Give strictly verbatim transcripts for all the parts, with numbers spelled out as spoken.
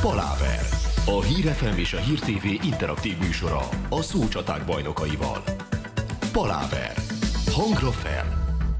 Paláver. A Hír ef em és a Hír té vé interaktív műsora a szócsaták bajnokaival. Paláver. Hangra fel!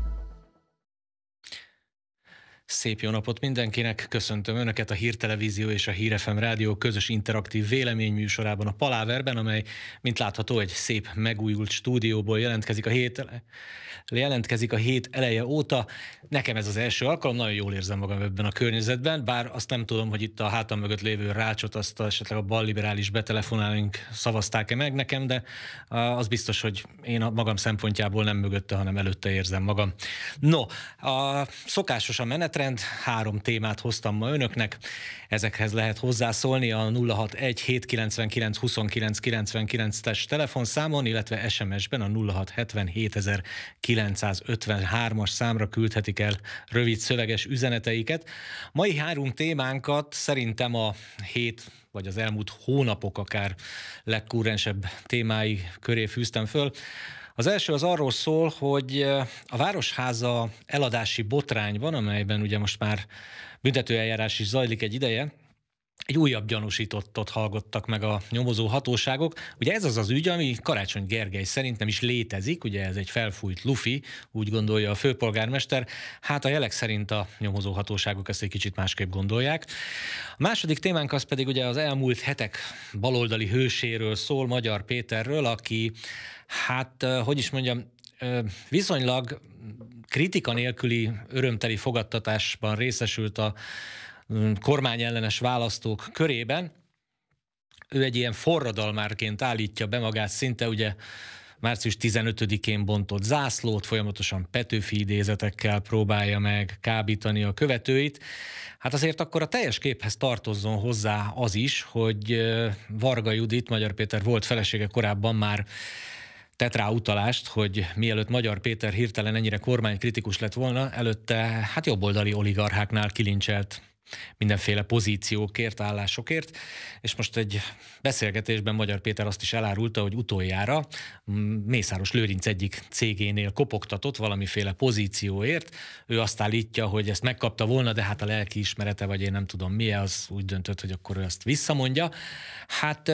Szép jó napot mindenkinek! Köszöntöm Önöket a Hír Televízió és a Hír ef em Rádió közös interaktív véleményműsorában, a Paláverben, amely, mint látható, egy szép megújult stúdióból jelentkezik a hét, jelentkezik a hét eleje óta. Nekem ez az első alkalom, nagyon jól érzem magam ebben a környezetben, bár azt nem tudom, hogy itt a hátam mögött lévő rácsot, azt esetleg a balliberális betelefonálunk szavazták-e meg nekem, de az biztos, hogy én a magam szempontjából nem mögötte, hanem előtte érzem magam. No, a szokásos a menetrend, három témát hoztam ma önöknek, ezekhez lehet hozzászólni a nulla hat egy hét kilencvenkilenc huszonkilenc kilencvenkilences telefonszámon, illetve es em es-ben a nulla hat hetvenhét kilencszázötvenhármas számra küldhetik el rövid szöveges üzeneteiket. Mai három témánkat szerintem a hét vagy az elmúlt hónapok akár legkúrensebb témái köré fűztem föl. Az első az arról szól, hogy a Városháza eladási botrány van, amelyben ugye most már büntetőeljárás is zajlik egy ideje. Egy újabb gyanúsítottat hallgattak meg a nyomozó hatóságok. Ugye ez az az ügy, ami Karácsony Gergely szerint nem is létezik, ugye ez egy felfújt lufi, úgy gondolja a főpolgármester. Hát a jelek szerint a nyomozó hatóságok ezt egy kicsit másképp gondolják. A második témánk az pedig ugye az elmúlt hetek baloldali hőséről szól, Magyar Péterről, aki, hát hogy is mondjam, viszonylag kritika nélküli örömteli fogadtatásban részesült a kormányellenes választók körében. Ő egy ilyen forradalmárként állítja be magát, szinte ugye március tizenötödikén bontott zászlót, folyamatosan Petőfi idézetekkel próbálja meg kábítani a követőit. Hát azért akkor a teljes képhez tartozzon hozzá az is, hogy Varga Judit, Magyar Péter volt felesége korábban már tett rá utalást, hogy mielőtt Magyar Péter hirtelen ennyire kormánykritikus lett volna, előtte hát jobboldali oligarcháknál kilincselt mindenféle pozíciókért, állásokért, és most egy beszélgetésben Magyar Péter azt is elárulta, hogy utoljára Mészáros Lőrinc egyik cégénél kopogtatott valamiféle pozícióért. Ő azt állítja, hogy ezt megkapta volna, de hát a lelkiismerete, vagy én nem tudom milyen, az úgy döntött, hogy akkor ő ezt visszamondja. Hát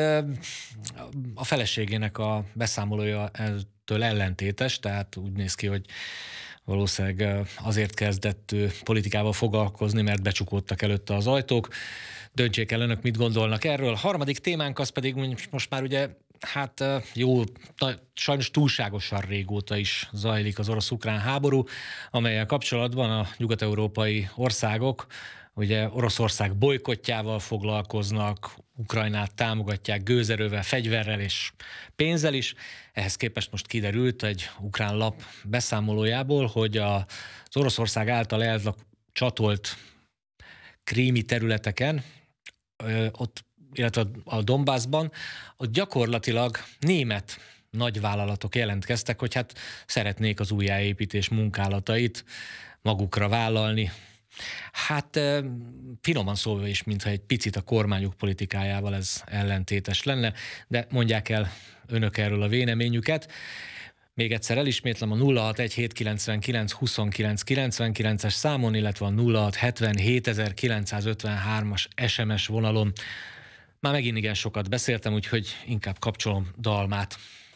a feleségének a beszámolója ettől ellentétes, tehát úgy néz ki, hogy valószínűleg azért kezdett politikával foglalkozni, mert becsukódtak előtte az ajtók. Döntsék el önök, mit gondolnak erről. A harmadik témánk az pedig most már ugye, hát jó, sajnos túlságosan régóta is zajlik az orosz-ukrán háború, amellyel kapcsolatban a nyugat-európai országok ugye Oroszország bojkottjával foglalkoznak, Ukrajnát támogatják gőzerővel, fegyverrel és pénzzel is. Ehhez képest most kiderült egy ukrán lap beszámolójából, hogy az Oroszország által elcsatolt krími területeken, ott, illetve a Donbassban, ott gyakorlatilag német nagyvállalatok jelentkeztek, hogy hát szeretnék az újjáépítés munkálatait magukra vállalni. Hát finoman szólva is, mintha egy picit a kormányuk politikájával ez ellentétes lenne, de mondják el önök erről a véleményüket. Még egyszer elismétlem a nulla hat egy hét kilencvenkilenc huszonkilenc kilencvenkilences számon, illetve a nulla hat hetvenhét kilencszázötvenhármas es em es vonalon. Már megint igen sokat beszéltem, úgyhogy inkább kapcsolom dalmát.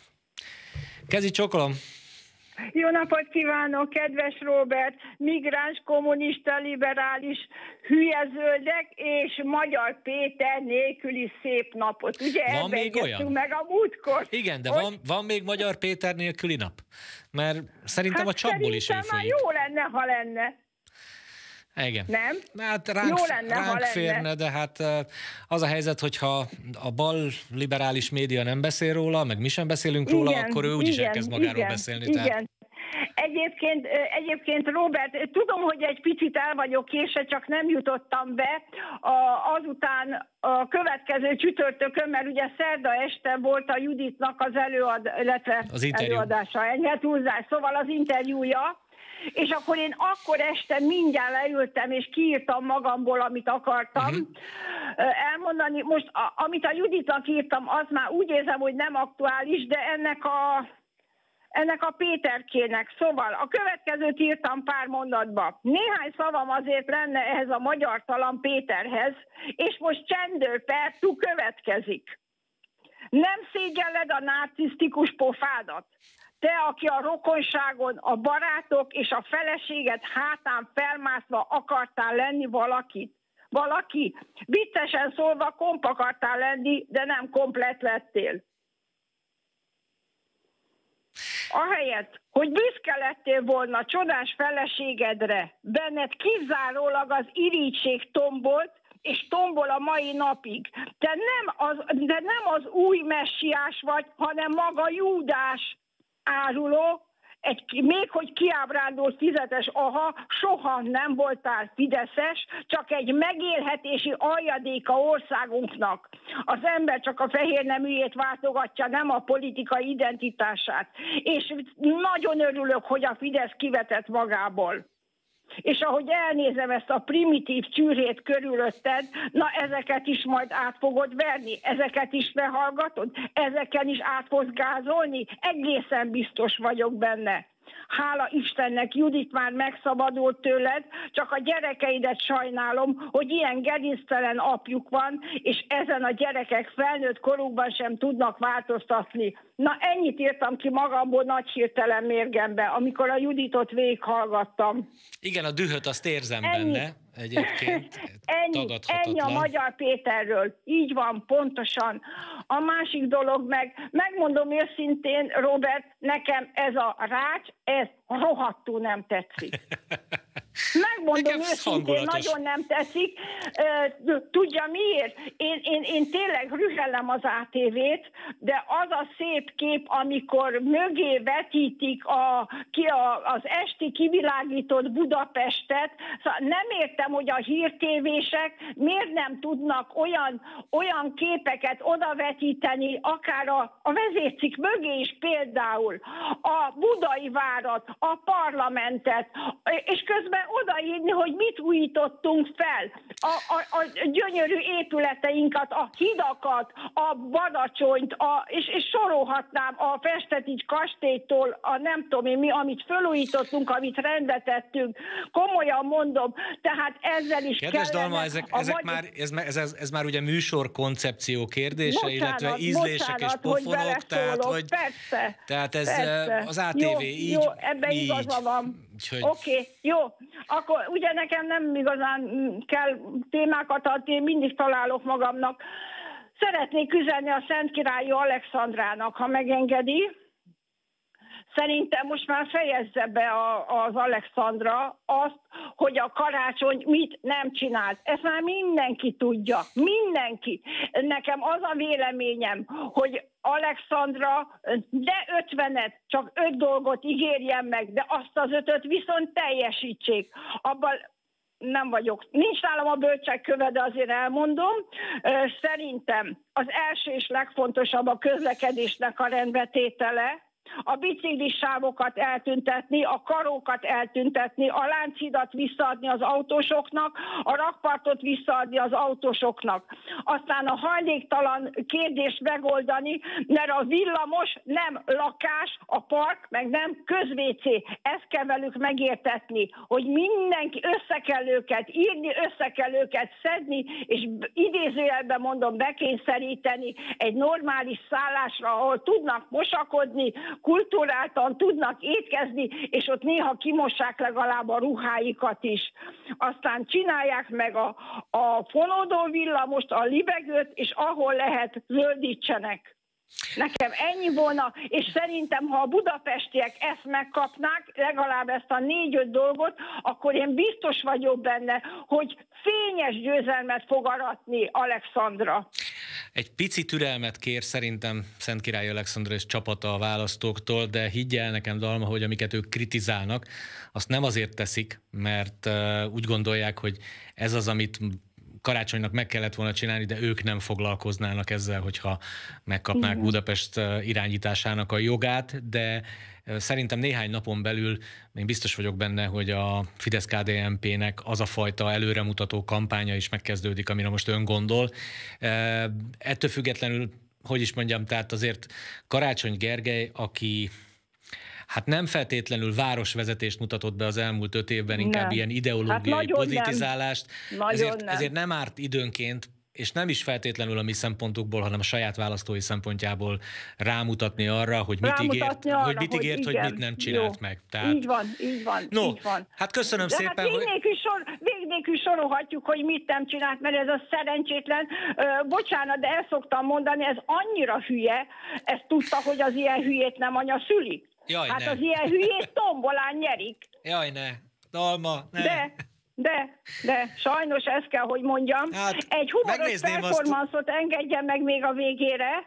Kezi csókolom! Jó napot kívánok, kedves Róbert! Migráns, kommunista, liberális, hülye zöldek és Magyar Péter nélküli szép napot. Ugye van még olyan? Meg a múltkor. Igen, de hogy... van, van még Magyar Péter nélküli nap? Mert szerintem hát a csapból is elfolyik. Már jó lenne, ha lenne. Igen. Nem? Hát ránk, jó lenne, ránk ha férne, lenne. de hát az a helyzet, hogyha a bal liberális média nem beszél róla, meg mi sem beszélünk róla, igen, akkor ő úgyis elkezd magáról igen, beszélni. Igen. Tehát... Egyébként, egyébként, Robert, tudom, hogy egy picit el vagyok késve, csak nem jutottam be a, azután a következő csütörtökön, mert ugye szerda este volt a Juditnak az, előad, illetve az előadása, ennyi túlzás, szóval az interjúja, és akkor én akkor este mindjárt leültem, és kiírtam magamból, amit akartam uh-huh. elmondani. Most, a, amit a Juditnak írtam, az már úgy érzem, hogy nem aktuális, de ennek a ennek a Péterkének. Szóval a következőt írtam pár mondatba. Néhány szavam azért lenne ehhez a magyartalan Péterhez, és most csendőpertú következik. Nem szégyelled a narcisztikus pofádat? Te, aki a rokonságon, a barátok és a feleséged hátán felmászva akartál lenni valakit. Valaki, viccesen szólva komp akartál lenni, de nem komplett lettél. Ahelyett, hogy büszke lettél volna csodás feleségedre, benned kizárólag az irigység tombolt, és tombol a mai napig. Te nem az, de nem az új messiás vagy, hanem maga Júdás áruló, egy, még hogy kiábrándult fizetes, aha, soha nem voltál fideszes, csak egy megélhetési aljadéka országunknak. Az ember csak a fehér neműjét váltogatja, nem a politikai identitását. És nagyon örülök, hogy a Fidesz kivetett magából. És ahogy elnézem ezt a primitív csűrét körülötted, na ezeket is majd át fogod verni, ezeket is lehallgatod, ezeken is át fogsz gázolni, egészen biztos vagyok benne. Hála Istennek, Judit már megszabadult tőled, csak a gyerekeidet sajnálom, hogy ilyen gerinctelen apjuk van, és ezen a gyerekek felnőtt korukban sem tudnak változtatni. Na ennyit írtam ki magamból nagy hirtelen mérgembe, amikor a Juditot végighallgattam. Igen, a dühöt azt érzem Ennyi. benne egyébként. Ennyi, ennyi a Magyar Péterről. Így van, pontosan. A másik dolog meg, megmondom őszintén, Robert, nekem ez a rács, ez rohadtul nem tetszik. Megmondom Nekem őszintén, hangulatos. nagyon nem tetszik. Tudja miért? Én, én, én tényleg rühellem az á té vét, de az a szép kép, amikor mögé vetítik a, ki a, az esti kivilágított Budapestet, szóval nem értem, hogy a hírtévések miért nem tudnak olyan, olyan képeket odavetíteni, akár a, a vezércikk mögé is például, a Budai várat, a parlamentet, és közben odaírni, hogy mit újítottunk fel. A, a, a gyönyörű épületeinket, a hidakat, a Badacsonyt, a, és, és sorolhatnám a Festetics kastélytól, a nem tudom én mi, amit felújítottunk, amit rendbe tettünk. Komolyan mondom, tehát ezzel is Kedves kellene... Dalma, ezek, ezek vagy... már, ez, ez, ez, ez már ugye műsor koncepció kérdése, Bocsánat, illetve ízlések bocsánat, és pofonok, hogy tehát, hogy, persze, tehát ez persze. az á té vé jó, így, jó, ebben így. igaza van. Úgyhogy... Oké, okay, jó. Akkor ugye nekem nem igazán kell témákat adni, én mindig találok magamnak. Szeretnék üzenni a Szentkirályi Alexandrának, ha megengedi. Szerintem most már fejezze be a, az Alexandra azt, hogy a Karácsony mit nem csinált. Ezt már mindenki tudja. Mindenki. Nekem az a véleményem, hogy Alexandra, de ötvenet, csak öt dolgot ígérjen meg, de azt az ötöt viszont teljesítsék. Abban nem vagyok, nincs nálam a bölcsekköve, de azért elmondom. Szerintem az első és legfontosabb a közlekedésnek a rendbetétele, a biciklisávokat eltüntetni, a karókat eltüntetni, a Lánchidat visszaadni az autósoknak, a rakpartot visszaadni az autósoknak. Aztán a hajléktalan kérdést megoldani, mert a villamos nem lakás, a park, meg nem közvécé. Ezt kell velük megértetni, hogy mindenki össze kell őket írni, össze kell őket szedni, és idézőjelben mondom, bekényszeríteni egy normális szállásra, ahol tudnak mosakodni, kulturáltan tudnak étkezni, és ott néha kimossák legalább a ruháikat is. Aztán csinálják meg a, a fonódó villamost, a libegőt, és ahol lehet, zöldítsenek. Nekem ennyi volna, és szerintem, ha a budapestiek ezt megkapnák, legalább ezt a négy-öt dolgot, akkor én biztos vagyok benne, hogy fényes győzelmet fog aratni Alexandra. Egy pici türelmet kér szerintem Szentkirály Alexandra és csapata a választóktól, de higgyel nekem, Dalma, hogy amiket ők kritizálnak, azt nem azért teszik, mert uh, úgy gondolják, hogy ez az, amit Karácsonynak meg kellett volna csinálni, de ők nem foglalkoznának ezzel, hogyha megkapnák Igen. Budapest irányításának a jogát, de szerintem néhány napon belül én biztos vagyok benne, hogy a Fidesz-ká dé en pé-nek az a fajta előremutató kampánya is megkezdődik, amire most ön gondol. Ettől függetlenül, hogy is mondjam, tehát azért Karácsony Gergely, aki hát nem feltétlenül városvezetést mutatott be az elmúlt öt évben, inkább nem. ilyen ideológiai hát politizálást. Nem. Ezért, nem. ezért nem árt időnként, és nem is feltétlenül a mi szempontukból, hanem a saját választói szempontjából rámutatni arra, hogy mit ígért, arra, hogy, mit, ígért hogy, hogy mit nem csinált Jó. meg. Tehát... Így van, így van, no, így van. Hát köszönöm De szépen, hát hogy... Vég nélkül sorolhatjuk, hogy mit nem csinált, mert ez a szerencsétlen, ö, bocsánat, de el szoktam mondani, ez annyira hülye, ezt tudta, hogy az ilyen hülyét nem anya szüli. Jaj, hát ne. az ilyen hülyét tombolán nyerik. Jaj, ne. Dalma, ne. De... De, de sajnos ezt kell, hogy mondjam. Hát, egy humoros performanszot azt... engedjen meg még a végére.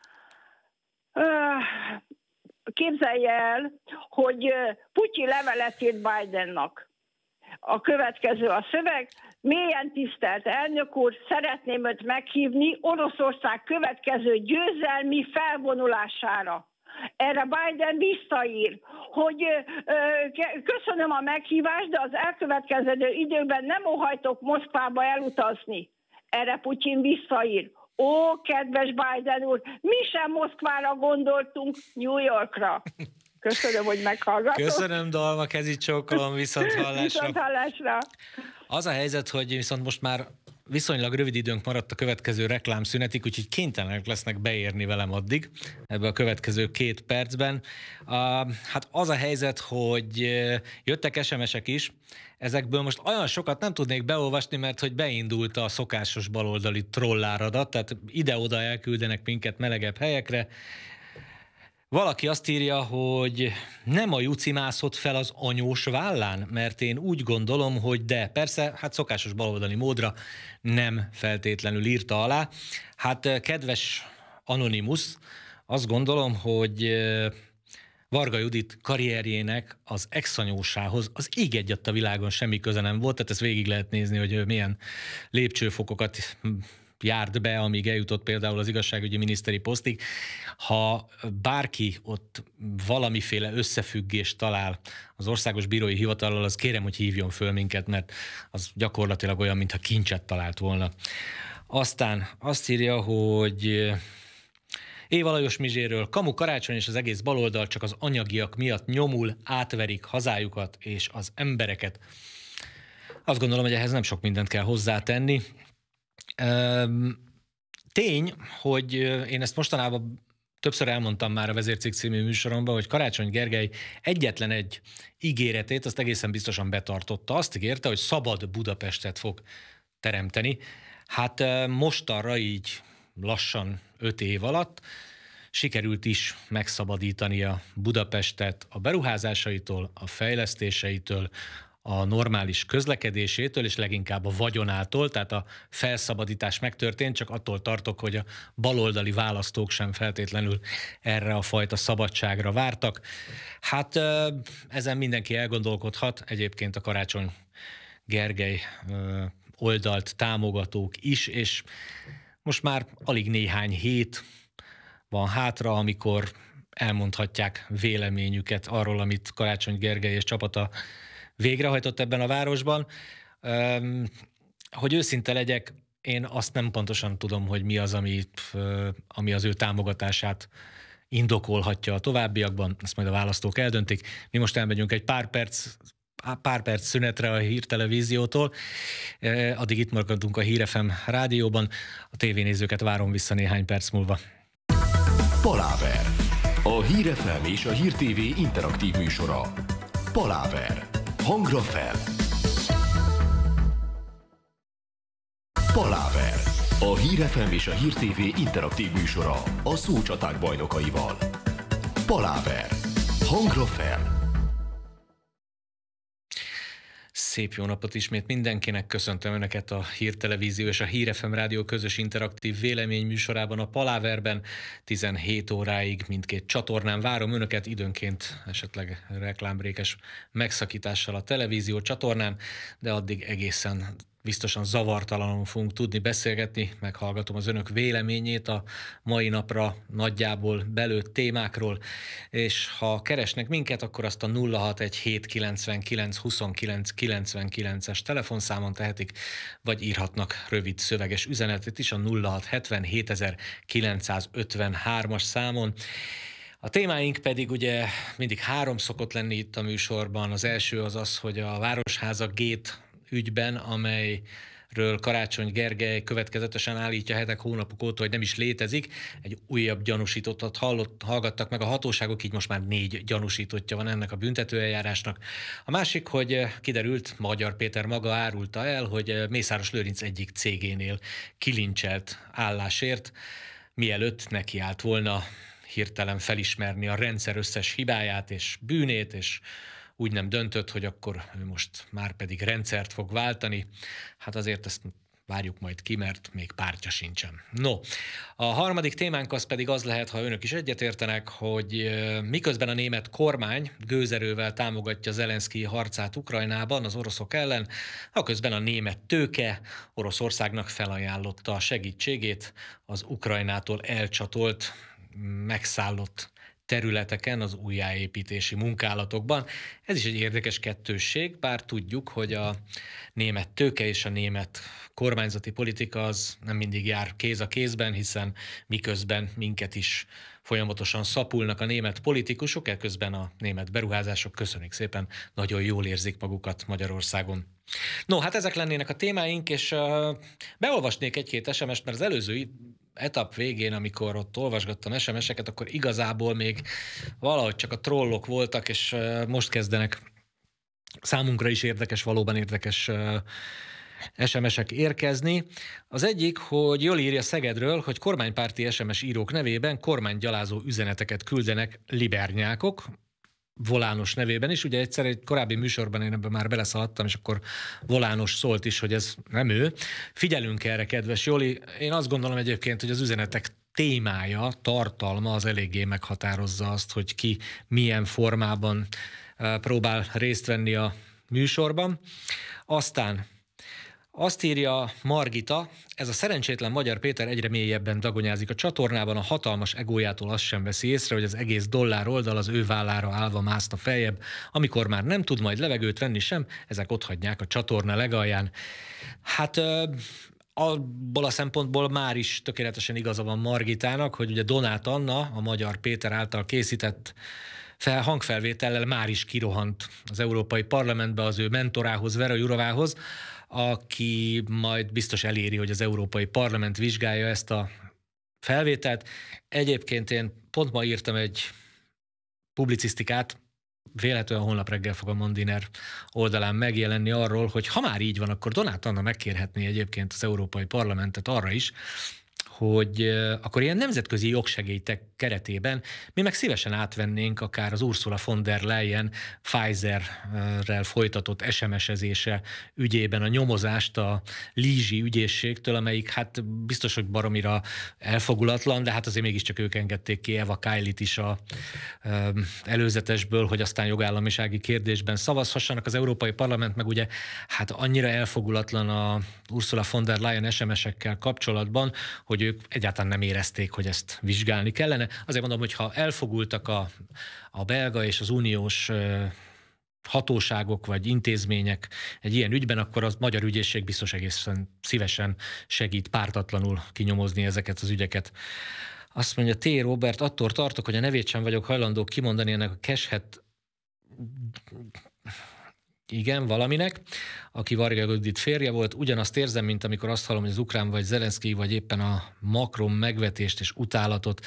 Képzelje el, hogy Putyi levelet írt Bidennak. A következő a szöveg. Mélyen tisztelt elnök úr, szeretném őt meghívni Oroszország következő győzelmi felvonulására. Erre Biden visszaír, hogy ö, köszönöm a meghívást, de az elkövetkező időben nem óhajtok Moszkvába elutazni. Erre Putyin visszaír. Ó, kedves Biden úr, mi sem Moszkvára gondoltunk, New Yorkra. Köszönöm, hogy meghallgatott. Köszönöm, Dalma, kezi csókolom, viszont hallásra. Viszont hallásra. Az a helyzet, hogy viszont most már viszonylag rövid időnk maradt a következő reklámszünetig, úgyhogy kénytelenek lesznek beérni velem addig, ebbe a következő két percben. Uh, hát az a helyzet, hogy jöttek es em esek is, ezekből most olyan sokat nem tudnék beolvasni, mert hogy beindult a szokásos baloldali trolláradat, tehát ide-oda elküldenek minket melegebb helyekre. Valaki azt írja, hogy nem a Juci mászott fel az anyós vállán, mert én úgy gondolom, hogy de. Persze, hát szokásos baloldali módra nem feltétlenül írta alá. Hát kedves Anonymous, azt gondolom, hogy Varga Judit karrierjének az ex-anyósához az ég egyatt a világon semmi köze nem volt, tehát ezt végig lehet nézni, hogy milyen lépcsőfokokat járt be, amíg eljutott például az igazságügyi miniszteri posztig. Ha bárki ott valamiféle összefüggést talál az Országos Bírói Hivatallal, az kérem, hogy hívjon föl minket, mert az gyakorlatilag olyan, mintha kincset talált volna. Aztán azt írja, hogy Éva Lajos Mizséről, Kamu Karácsony és az egész baloldal csak az anyagiak miatt nyomul, átverik hazájukat és az embereket. Azt gondolom, hogy ehhez nem sok mindent kell hozzátenni. Tény, hogy én ezt mostanában többször elmondtam már a Vezércikk című műsoromban, hogy Karácsony Gergely egyetlen egy ígéretét, azt egészen biztosan betartotta. Azt ígérte, hogy szabad Budapestet fog teremteni. Hát mostanra így lassan öt év alatt sikerült is megszabadítani a Budapestet a beruházásaitól, a fejlesztéseitől, a normális közlekedésétől, és leginkább a vagyonától, tehát a felszabadítás megtörtént, csak attól tartok, hogy a baloldali választók sem feltétlenül erre a fajta szabadságra vártak. Hát ezen mindenki elgondolkodhat, egyébként a Karácsony Gergely oldalt támogatók is, és most már alig néhány hét van hátra, amikor elmondhatják véleményüket arról, amit Karácsony Gergely és csapata végrehajtott ebben a városban. Hogy őszinte legyek, én azt nem pontosan tudom, hogy mi az, ami, ami az ő támogatását indokolhatja a továbbiakban, ezt majd a választók eldöntik. Mi most elmegyünk egy pár perc, pár perc szünetre a hírtelevíziótól, addig itt maradunk a Hír ef em rádióban, a tévénézőket várom vissza néhány perc múlva. Paláver. A Hír ef em és a Hír té vé interaktív műsora. Paláver. Hangra fel! Paláver. A Hír ef em és a Hír té vé interaktív műsora a szócsaták bajnokaival. Paláver. Hangra fel! Szép jó napot ismét mindenkinek, köszöntöm Önöket a Hírtelevízió és a Hír ef em rádió közös interaktív véleményműsorában, a Paláverben. tizenhét óráig mindkét csatornán várom Önöket, időnként esetleg reklámbrékes megszakítással a televízió csatornán, de addig egészen biztosan zavartalanul fogunk tudni beszélgetni, meghallgatom az Önök véleményét a mai napra nagyjából belőtt témákról, és ha keresnek minket, akkor azt a nulla hat egy hét kilencvenkilenc huszonkilenc kilencvenkilences telefonszámon tehetik, vagy írhatnak rövid szöveges üzenetet is a nulla hat hetvenhét kilencszázötvenhármas számon. A témáink pedig ugye mindig három szokott lenni itt a műsorban. Az első az az, hogy a Városháza Gate ügyben, amelyről Karácsony Gergely következetesen állítja hetek, hónapok óta, hogy nem is létezik, egy újabb gyanúsítottat hallott, hallgattak meg a hatóságok, így most már négy gyanúsítottja van ennek a büntetőeljárásnak. A másik, hogy kiderült, Magyar Péter maga árulta el, hogy Mészáros Lőrinc egyik cégénél kilincselt állásért, mielőtt nekiállt volna hirtelen felismerni a rendszer összes hibáját és bűnét, és úgy nem döntött, hogy akkor ő most már pedig rendszert fog váltani. Hát azért ezt várjuk majd ki, mert még pártja sincsen. No, a harmadik témánk az pedig az lehet, ha önök is egyetértenek, hogy miközben a német kormány gőzerővel támogatja Zelenszkij harcát Ukrajnában az oroszok ellen, aközben a német tőke Oroszországnak felajánlotta a segítségét az Ukrajnától elcsatolt, megszállott területeken, az újjáépítési munkálatokban. Ez is egy érdekes kettősség, bár tudjuk, hogy a német tőke és a német kormányzati politika az nem mindig jár kéz a kézben, hiszen miközben minket is folyamatosan szapulnak a német politikusok, eközben a német beruházások, köszönjük szépen, nagyon jól érzik magukat Magyarországon. No, hát ezek lennének a témáink, és uh, beolvasnék egy-két es em est, mert az előző etap végén, amikor ott olvasgattam es em eseket, akkor igazából még valahogy csak a trollok voltak, és uh, most kezdenek számunkra is érdekes, valóban érdekes uh, es em esek érkezni. Az egyik, hogy jól írja Szegedről, hogy kormánypárti es em es írók nevében kormánygyalázó üzeneteket küldenek libernyákok, Volános nevében is. Ugye egyszer egy korábbi műsorban én ebben már beleszaladtam, és akkor Volános szólt is, hogy ez nem ő. Figyelünk erre, kedves Joli. Én azt gondolom egyébként, hogy az üzenetek témája, tartalma az eléggé meghatározza azt, hogy ki milyen formában próbál részt venni a műsorban. Aztán azt írja Margita, ez a szerencsétlen Magyar Péter egyre mélyebben dagonyázik a csatornában, a hatalmas egójától azt sem veszi észre, hogy az egész dollár oldal az ő vállára állva mászta feljebb, amikor már nem tud majd levegőt venni sem, ezek otthagyják a csatorna legalján. Hát abból a szempontból már is tökéletesen igaza van Margitának, hogy ugye Donát Anna, a Magyar Péter által készített fel, hangfelvétellel már is kirohant az Európai Parlamentbe az ő mentorához, Vera Jourovához, aki majd biztos eléri, hogy az Európai Parlament vizsgálja ezt a felvételt. Egyébként én pont ma írtam egy publicisztikát, véletlenül holnap reggel fog a Mondiner oldalán megjelenni arról, hogy ha már így van, akkor Donát Anna megkérhetné egyébként az Európai Parlamentet arra is, hogy akkor ilyen nemzetközi jogsegélytek keretében mi meg szívesen átvennénk akár az Ursula von der Leyen Pfizerrel folytatott es em es-ezése ügyében a nyomozást a lízsi ügyészségtől, amelyik hát biztos, hogy baromira elfogulatlan, de hát azért mégiscsak ők engedték ki Eva Kaili-t is a előzetesből, hogy aztán jogállamisági kérdésben szavazhassanak. Az Európai Parlament meg ugye hát annyira elfogulatlan a Ursula von der Leyen es em esekkel kapcsolatban, hogy ők egyáltalán nem érezték, hogy ezt vizsgálni kellene. Azért mondom, hogy ha elfogultak a, a belga és az uniós hatóságok vagy intézmények egy ilyen ügyben, akkor az magyar ügyészség biztos egészen szívesen segít pártatlanul kinyomozni ezeket az ügyeket. Azt mondja T. Robert, attól tartok, hogy a nevét sem vagyok hajlandó kimondani ennek a Keshet igen, valaminek, aki Varga Judit férje volt, ugyanazt érzem, mint amikor azt hallom, hogy az ukrán vagy Zelenszkij, vagy éppen a Macron megvetést és utálatot.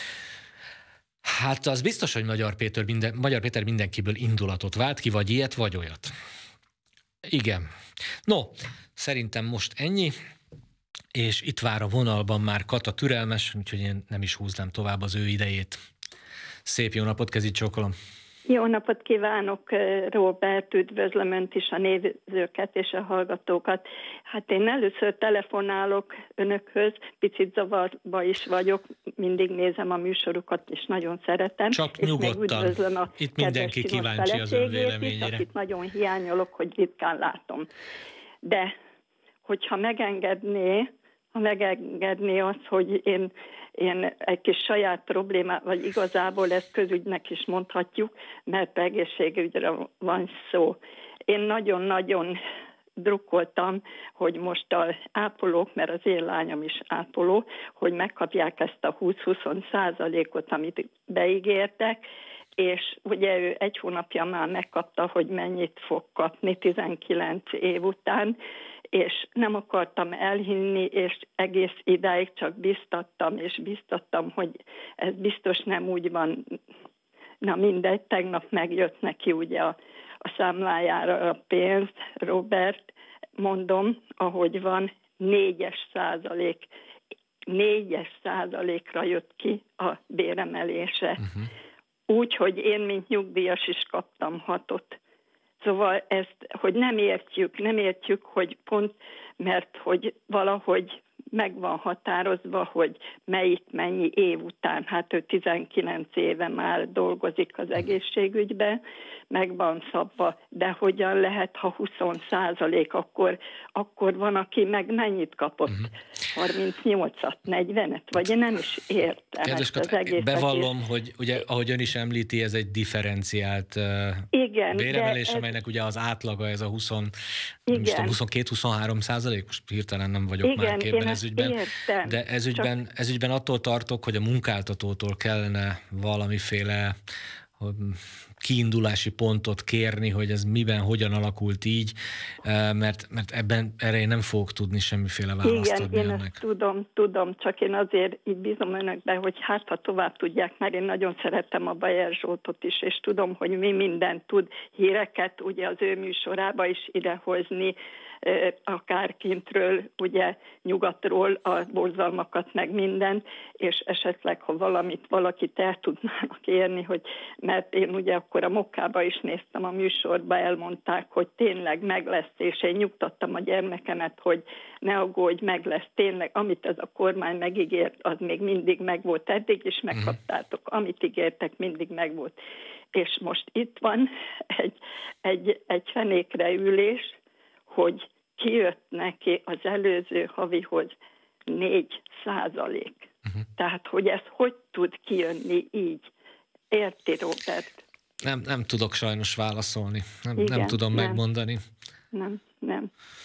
Hát az biztos, hogy Magyar Péter, minden, Magyar Péter mindenkiből indulatot vált ki, vagy ilyet, vagy olyat. Igen. No, szerintem most ennyi, és itt vár a vonalban már Kata türelmes, úgyhogy én nem is húznám tovább az ő idejét. Szép jó napot, kezi csókolom! Jó napot kívánok, Robert, üdvözlöm Önt is, a nézőket és a hallgatókat. Hát én először telefonálok Önökhöz, picit zavarba is vagyok, mindig nézem a műsorukat, és nagyon szeretem. Csak és nyugodtan, üdvözlöm a itt mindenki kíváncsi az ön véleményére. Is, akit nagyon hiányolok, hogy ritkán látom. De hogyha megengedné, ha megengedné azt, hogy én Én egy kis saját problémá, vagy igazából ezt közügynek is mondhatjuk, mert egészségügyre van szó. Én nagyon-nagyon drukkoltam, hogy most az ápolók, mert az én lányom is ápoló, hogy megkapják ezt a húsz-húsz százalékot, amit beígértek, és ugye ő egy hónapja már megkapta, hogy mennyit fog kapni tizenkilenc év után, és nem akartam elhinni, és egész idáig csak biztattam, és biztattam, hogy ez biztos nem úgy van. Na mindegy, tegnap megjött neki ugye a, a számlájára a pénz, Robert, mondom, ahogy van, négyes százalék, négyes százalékra jött ki a béremelése. Uh-huh. Úgy, hogy én, mint nyugdíjas is kaptam hatot. Szóval ezt, hogy nem értjük, nem értjük, hogy pont, mert hogy valahogy meg van határozva, hogy melyik mennyi év után, hát ő tizenkilenc éve már dolgozik az egészségügyben, meg van szabva, de hogyan lehet, ha húsz százalék, akkor, akkor van, aki meg mennyit kapott? Uh-huh. harmincnyolcat, negyvenet, vagy én nem is értem. Kedves ezt az egészet. Bevallom, hogy ugye, ahogy ön is említi, ez egy differenciált igen, béremelés, ez... amelynek ugye az átlaga ez a húsz, igen. huszonkettő-huszonhárom százalék, most hirtelen nem vagyok igen, már képben ez ügyben, értem. de ez ügyben, Csak... ez ügyben attól tartok, hogy a munkáltatótól kellene valamiféle kiindulási pontot kérni, hogy ez miben, hogyan alakult így, mert, mert ebben erre én nem fogok tudni semmiféle választ Igen, adni én ennek. ezt tudom, tudom, csak én azért így bízom önökbe, hogy hát, ha tovább tudják, mert én nagyon szeretem a Bajer Zsoltot is, és tudom, hogy mi mindent tud, híreket ugye az ő műsorába is idehozni, akár kintről, ugye nyugatról a borzalmakat, meg mindent, és esetleg, ha valamit valakit el tudnának érni, hogy, mert én ugye akkor a Mokkába is néztem a műsorba, elmondták, hogy tényleg meg lesz, és én nyugtattam a gyermekemet, hogy ne aggódj, meg lesz tényleg, amit ez a kormány megígért, az még mindig megvolt, eddig is megkaptátok, amit ígértek, mindig megvolt. És most itt van egy, egy, egy fenékre ülés, hogy kijött neki az előző havihoz négy százalék. Uh-huh. Tehát, hogy ez hogy tud kijönni így? Érti, Robert? Nem, nem tudok sajnos válaszolni. Nem, Igen, nem tudom nem, megmondani. Nem, nem.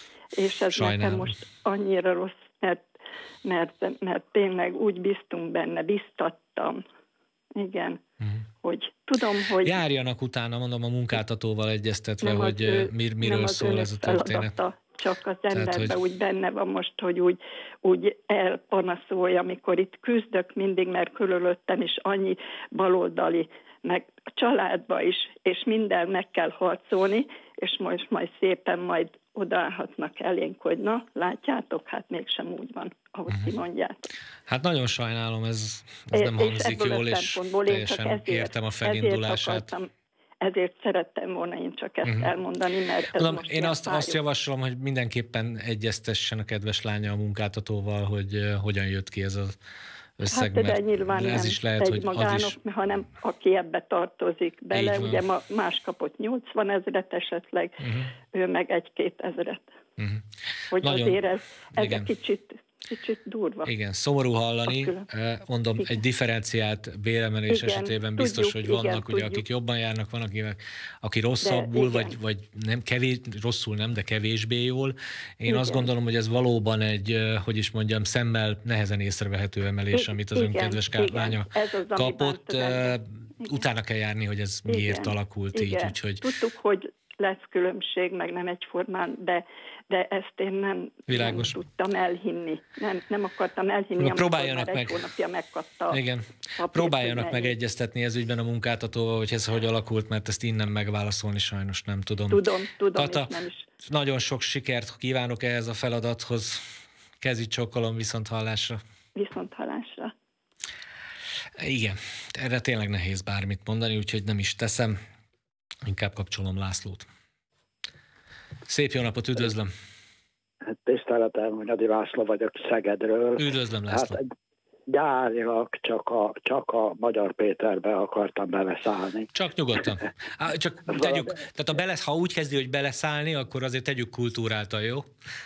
És ez Sajnálom. Nekem most annyira rossz, mert, mert, mert tényleg úgy bíztunk benne, biztattam. Igen. Uh-huh. Hogy tudom, hogy... Járjanak utána, mondom, a munkáltatóval egyeztetve, hogy ő, mir, miről szól ez a történet. Feladata, csak az emberben Tehát, hogy... úgy benne van most, hogy úgy, úgy elpanaszolja, amikor itt küzdök mindig, mert körülöttem is annyi baloldali, meg a családba is, és minden meg kell harcolni, és most majd szépen majd odaállhatnak elénk, hogy na, látjátok, hát mégsem úgy van, ahogy uh-huh. ti mondjátok. Hát nagyon sajnálom, ez, ez nem hangzik jól, és teljesen ezért, értem a felindulását. Ezért, akartam, ezért szerettem volna én csak ezt uh-huh. elmondani, mert ez Tudom, most én azt, azt javaslom, hogy mindenképpen egyeztessen a kedves lánya a munkáltatóval, hogy uh, hogyan jött ki ez az összeg, hát, de nyilván ez nem is lehet, hogy magánok, az is... hanem aki ebbe tartozik bele, ugye ma, más kapott nyolcvan ezret esetleg, uh-huh. ő meg egy-két ezret. Uh-huh. Hogy Nagyon, azért ez, ez egy kicsit, kicsit durva. Igen, szomorú hallani, mondom, igen. Egy differenciált béremelés igen, esetében biztos, tudjuk, hogy vannak, igen, ugye, akik jobban járnak, van, aki, aki rosszabbul, de, vagy, vagy nem kevés, rosszul nem, de kevésbé jól. Én igen. azt gondolom, hogy ez valóban egy, hogy is mondjam, szemmel nehezen észrevehető emelés, amit az önkedves lánya kapott. Utána kell járni, hogy ez igen, miért alakult igen. így. Úgyhogy... Tudtuk, hogy lesz különbség, meg nem egyformán, de, de ezt én nem, nem tudtam elhinni. Nem, nem akartam elhinni, próbáljanak amikor meg. egy hónapja megkapta. Igen. Próbáljanak meg egyeztetni ez ügyben a munkáltatóval, hogy ez hogy alakult, mert ezt innen megválaszolni sajnos nem tudom. Tudom, tudom, Kata, nem is. Nagyon sok sikert kívánok ehhez a feladathoz. Kezi csókolom, viszont hallásra. Viszont hallásra. Igen, erre tényleg nehéz bármit mondani, úgyhogy nem is teszem. Inkább kapcsolom Lászlót. Szép jó napot, üdvözlöm! Hát tiszteletem, Hunyadi László vagyok Szegedről. Üdvözlöm, László! Hát gyárilag csak a, csak a Magyar Péterbe akartam beleszállni. Csak nyugodtan. Á, csak tegyük, tehát a bele, ha úgy kezdi, hogy beleszállni, akkor azért tegyük kultúráltan, jó?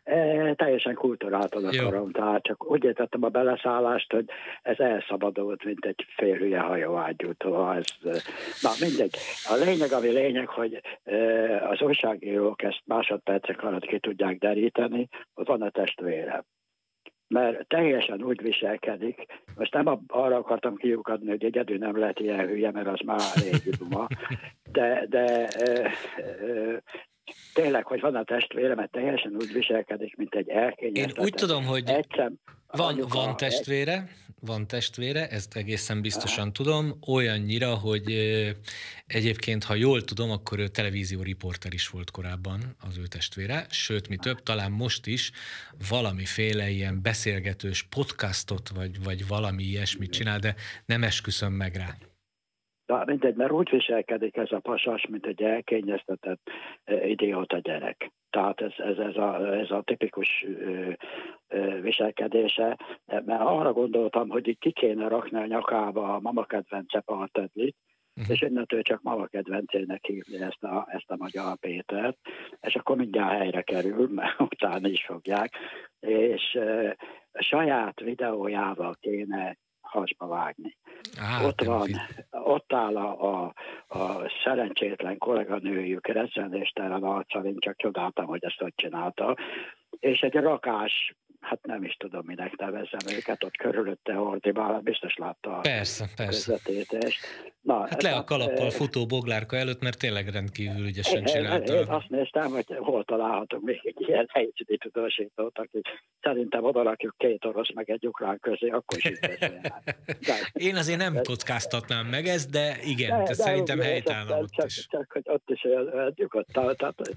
E, teljesen kulturáltan akarom, tehát csak úgy értettem a beleszállást, hogy ez elszabadult, mint egy fél hülye hajóágyútó. Ez, na mindegy. A lényeg, ami lényeg, hogy az újságírók ezt másodpercek alatt ki tudják deríteni, hogy van a testvére. Mert teljesen úgy viselkedik, most nem arra akartam kiukadni, hogy egyedül nem lehet ilyen hülye, mert az már régi duma, de, de e, e, tényleg, hogy van a testvére, mert teljesen úgy viselkedik, mint egy elkényeztetett. Én úgy tudom, hogy Egyszer, van, anyuka, van testvére, van testvére, ezt egészen biztosan Aha. tudom, olyannyira, hogy egyébként, ha jól tudom, akkor ő televízió riporter is volt korábban az ő testvére, sőt, mi több, talán most is valamiféle ilyen beszélgetős podcastot, vagy, vagy valami ilyesmit csinál, de nem esküszöm meg rá. Na, mindegy, mert úgy viselkedik ez a pasas, mint egy elkényeztetett e, idióta gyerek. Tehát ez, ez, ez, a, ez a tipikus ö, ö, viselkedése. Mert arra gondoltam, hogy itt ki kéne rakni a nyakába a mama kedvence partedlit, uh-huh. és innentől csak mama kedvencének hívni ezt a, ezt a Magyar Pétert, és akkor mindjárt helyre kerül, mert utána is fogják, és ö, a saját videójával kéne hasba vágni. Á, ott van, ott áll a, a, a szerencsétlen kolléganőjük rezzenéstelen arccal, én csak csodáltam, hogy ezt hogy csinálta, és egy rakás, hát nem is tudom, minek nevezzem őket, ott körülötte ordibál, biztos látta a persze, persze. közvetítést. Na, hát le a kalappal e, futó Boglárka előtt, mert tényleg rendkívül ügyesen csinálta. Én azt néztem, hogy hol találhatunk még egy ilyen helyi tudósítót, aki szerintem odarakjuk két orosz meg egy ukrán közé, akkor is beszélnek. Én azért nem kockáztatnám meg ezt, de igen, de, de szerintem de, helytállna ott csak, is. Csak, hogy ott is nyugodtan.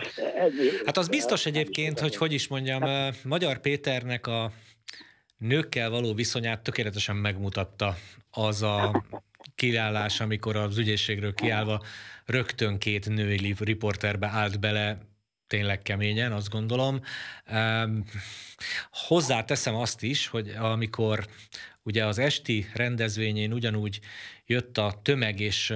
Hát az biztos egyébként, hogy hogy is mondjam, Magyar Péternek a nőkkel való viszonyát tökéletesen megmutatta az a kiállás, amikor az ügyészségről kiállva rögtön két női riporterbe állt bele, tényleg keményen, azt gondolom. Hozzáteszem azt is, hogy amikor ugye az esti rendezvényén ugyanúgy jött a tömeg, és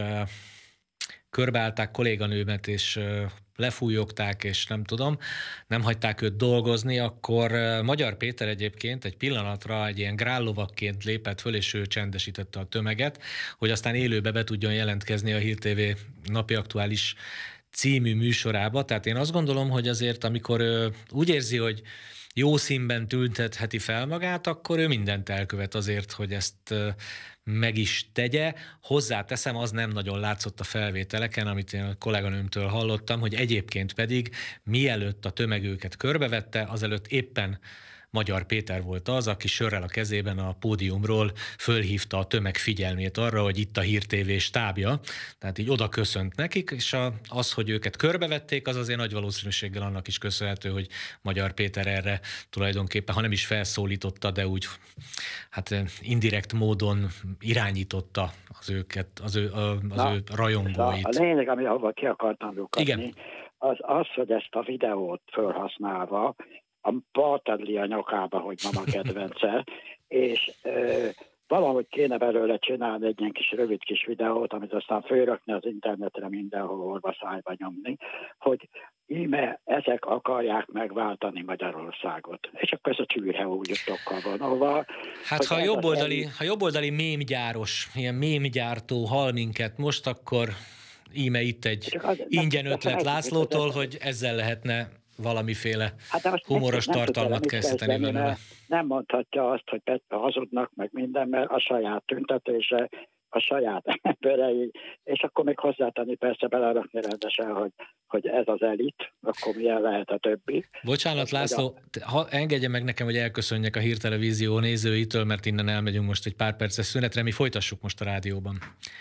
körbeállták kolléganőmet, és lefújogták, és nem tudom, nem hagyták őt dolgozni, akkor Magyar Péter egyébként egy pillanatra egy ilyen grállovakként lépett föl, és ő csendesítette a tömeget, hogy aztán élőbe be tudjon jelentkezni a Hír té vé napi aktuális című műsorába. Tehát én azt gondolom, hogy azért, amikor ő úgy érzi, hogy jó színben tüntetheti fel magát, akkor ő mindent elkövet azért, hogy ezt meg is tegye. Hozzáteszem, az nem nagyon látszott a felvételeken, amit én a kolléganőmtől hallottam, hogy egyébként pedig mielőtt a tömeg őket körbevette, azelőtt éppen Magyar Péter volt az, aki sörrel a kezében a pódiumról fölhívta a tömeg figyelmét arra, hogy itt a Hír té vé stábja, tehát így oda köszönt nekik, és az, hogy őket körbevették, az azért nagy valószínűséggel annak is köszönhető, hogy Magyar Péter erre tulajdonképpen, ha nem is felszólította, de úgy hát indirekt módon irányította az őket, az ő, az Na, ő rajongóit. A lényeg, ami ahol ki akartam lukadni, az az, hogy ezt a videót felhasználva a partedli a nyakába, hogy mama kedvence, és ö, valahogy kéne belőle csinálni egy ilyen kis rövid kis videót, amit aztán fölrakni az internetre mindenhol olvaszájba nyomni, hogy íme ezek akarják megváltani Magyarországot. És akkor ez a csűrhe úgy jutokkal van. Ahova, hát ha jobboldali, el... ha jobboldali mémgyáros, ilyen mémgyártó hal minket most, akkor íme itt egy az, ingyen nem, ötlet Lászlótól, hogy ezzel lehetne valamiféle hát humoros nem, nem tartalmat kezdeni vele. Nem mondhatja azt, hogy hazudnak meg minden, mert a saját tüntetése, a saját emberei, és akkor még hozzátenni persze belerakni rendesen, hogy, hogy ez az elit, akkor milyen lehet a többi. Bocsánat, László, ha engedje meg nekem, hogy elköszönjek a Hír Televízió nézőitől, mert innen elmegyünk most egy pár perces szünetre, mi folytassuk most a rádióban.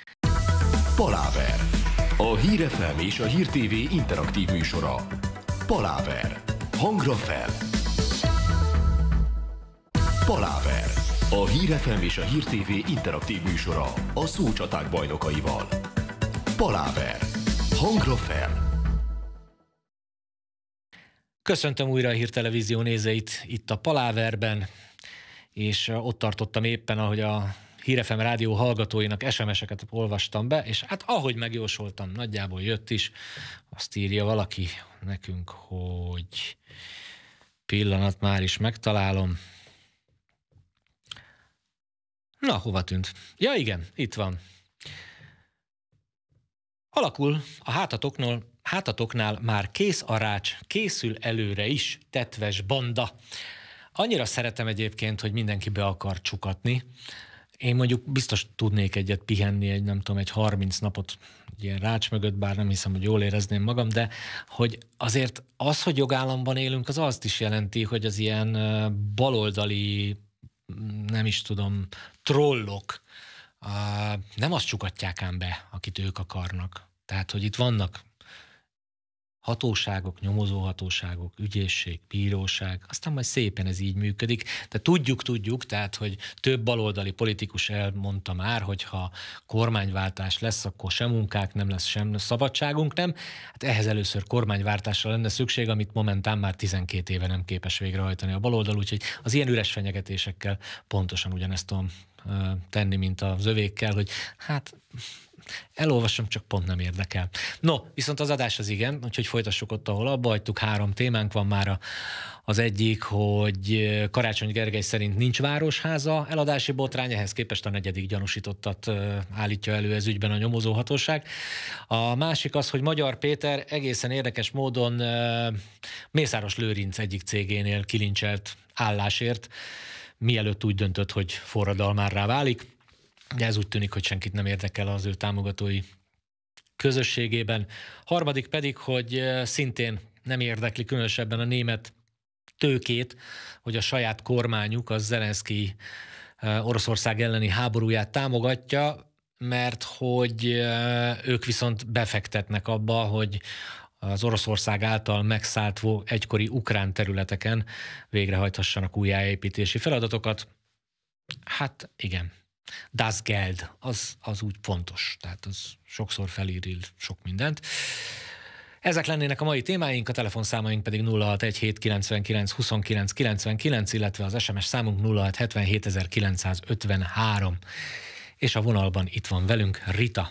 Paláver. A Hír ef em és a Hír té vé interaktív műsora. Paláver. Hangra fel. Paláver. A Hír ef em és a Hír té vé interaktív műsora a szócsaták bajnokaival. Paláver. Hangra fel. Köszöntöm újra a Hír Televízió nézőit itt a Paláverben, és ott tartottam éppen, ahogy a Hír ef em rádió hallgatóinak es em es-eket olvastam be, és hát ahogy megjósoltam, nagyjából jött is, azt írja valaki nekünk, hogy Pillanat, már is megtalálom. Na, hova tűnt? Ja igen, itt van. Alakul a hátatoknál, hátatoknál már kész a rács, készül előre is tetves banda. Annyira szeretem egyébként, hogy mindenki be akar csukatni. Én mondjuk biztos tudnék egyet pihenni, egy nem tudom, egy harminc napot egy ilyen rács mögött, bár nem hiszem, hogy jól érezném magam, de hogy azért az, hogy jogállamban élünk, az azt is jelenti, hogy az ilyen baloldali, nem is tudom, trollok nem azt csukatják ám be, akit ők akarnak. Tehát, hogy itt vannak hatóságok, nyomozóhatóságok, ügyészség, bíróság, aztán majd szépen ez így működik. De tudjuk, tudjuk, tehát, hogy több baloldali politikus elmondta már, hogy ha kormányváltás lesz, akkor sem munkák nem lesz, sem szabadságunk nem. Hát ehhez először kormányváltásra lenne szükség, amit momentán már tizenkét éve nem képes végrehajtani a baloldal, úgyhogy az ilyen üres fenyegetésekkel pontosan ugyanezt tudom tenni, mint az övékkel, hogy hát elolvasom, csak pont nem érdekel. No, viszont az adás az igen, úgyhogy folytassuk ott, ahol abba hagytuk. Három témánk van már. Az egyik, hogy Karácsony Gergely szerint nincs városháza, eladási botrány, ehhez képest a negyedik gyanúsítottat állítja elő ez ügyben a nyomozóhatóság. A másik az, hogy Magyar Péter egészen érdekes módon Mészáros Lőrinc egyik cégénél kilincselt állásért, mielőtt úgy döntött, hogy forradalmárrá válik. De ez úgy tűnik, hogy senkit nem érdekel az ő támogatói közösségében. Harmadik pedig, hogy szintén nem érdekli különösebben a német tőkét, hogy a saját kormányuk, az Zelenszky Oroszország elleni háborúját támogatja, mert hogy ők viszont befektetnek abba, hogy az Oroszország által megszállt egykori ukrán területeken végrehajthassanak újjáépítési feladatokat. Hát igen. Das Geld, az, az úgy fontos, tehát az sokszor felíril sok mindent. Ezek lennének a mai témáink, a telefonszámaink pedig nulla hat egy hét kilencvenkilenc huszonkilenc kilencvenkilenc, illetve az es em es számunk nulla hat hetvenhét kilencszázötvenhárom. És a vonalban itt van velünk Rita.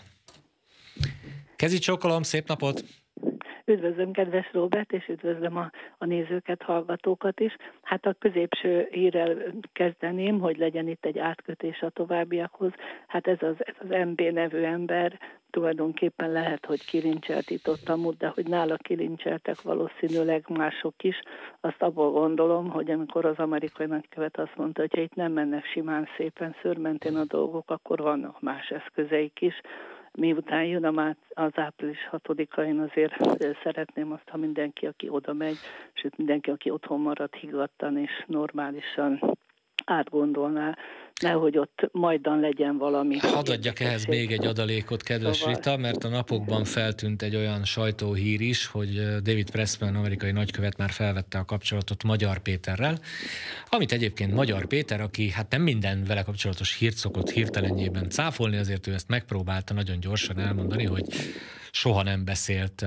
Kezi csókolom, szép napot! Üdvözlöm, kedves Róbert, és üdvözlöm a, a nézőket, hallgatókat is. Hát a középső hírrel kezdeném, hogy legyen itt egy átkötés a továbbiakhoz. Hát ez az, ez az em bé nevű ember tulajdonképpen lehet, hogy kilincselt itt ott amúgy, de hogy nála kilincseltek valószínűleg mások is. Azt abból gondolom, hogy amikor az amerikai nagykövet azt mondta, hogy ha itt nem mennek simán szépen szőrmentén a dolgok, akkor vannak más eszközeik is. Miután jön az április hatodika, én azért szeretném azt, ha mindenki, aki oda megy, sőt mindenki, aki otthon marad higgadtan és normálisan átgondolná, nehogy ott majdan legyen valami. Hadd adjak ehhez még egy adalékot, kedves szóval... Rita, mert a napokban feltűnt egy olyan sajtóhír is, hogy David Pressman, amerikai nagykövet már felvette a kapcsolatot Magyar Péterrel, amit egyébként Magyar Péter, aki hát nem minden vele kapcsolatos hírt szokott hirtelenjében cáfolni, azért ő ezt megpróbálta nagyon gyorsan elmondani, hogy soha nem beszélt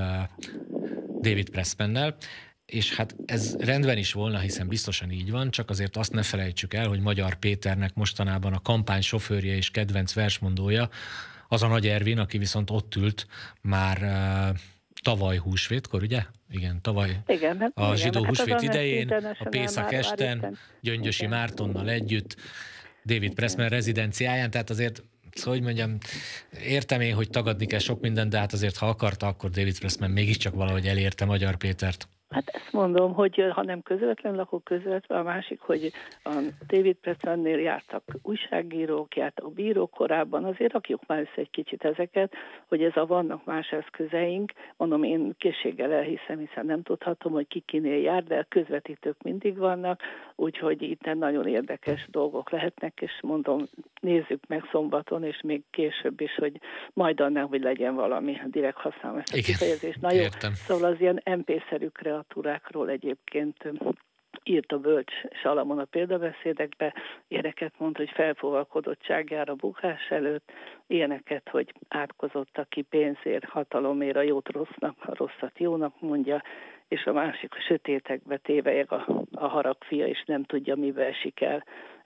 David Pressmannel, és hát ez rendben is volna, hiszen biztosan így van, csak azért azt ne felejtsük el, hogy Magyar Péternek mostanában a kampány sofőrje és kedvenc versmondója az a Nagy Ervin, aki viszont ott ült már uh, tavaly húsvétkor, ugye? Igen, tavaly igen, hát, a igen, zsidó hát húsvét idején, a Pészak esten, Gyöngyösi igen. Mártonnal együtt, David Pressman rezidenciáján, tehát azért, szóval, hogy mondjam, értem én, hogy tagadni kell sok mindent, de hát azért, ha akarta, akkor David Pressman mégiscsak valahogy elérte Magyar Pétert. Hát ezt mondom, hogy ha nem közvetlenül, akkor közvetve. A másik, hogy a David Pressmannél jártak újságírók, jártak bírók korábban, azért rakjuk már össze egy kicsit ezeket, hogy ez a vannak más eszközeink, mondom, én készséggel elhiszem, hiszen nem tudhatom, hogy ki kinél jár, de közvetítők mindig vannak, úgyhogy itt nagyon érdekes dolgok lehetnek, és mondom, nézzük meg szombaton, és még később is, hogy majd annál, hogy legyen valami, direkt használom ezt a kifejezést. Na jó, szóval az ilyen em pé-szerű kreatúrákról egyébként írt a bölcs Salamon a példabeszédekbe, ilyeneket mond, hogy felfogalkodottságára bukás előtt, ilyeneket, hogy átkozott, aki pénzért, hatalomért a jót rossznak, a rosszat jónak mondja, és a másik a sötétekbe tévelyeg a, a haragfia, és nem tudja, mibe esik el.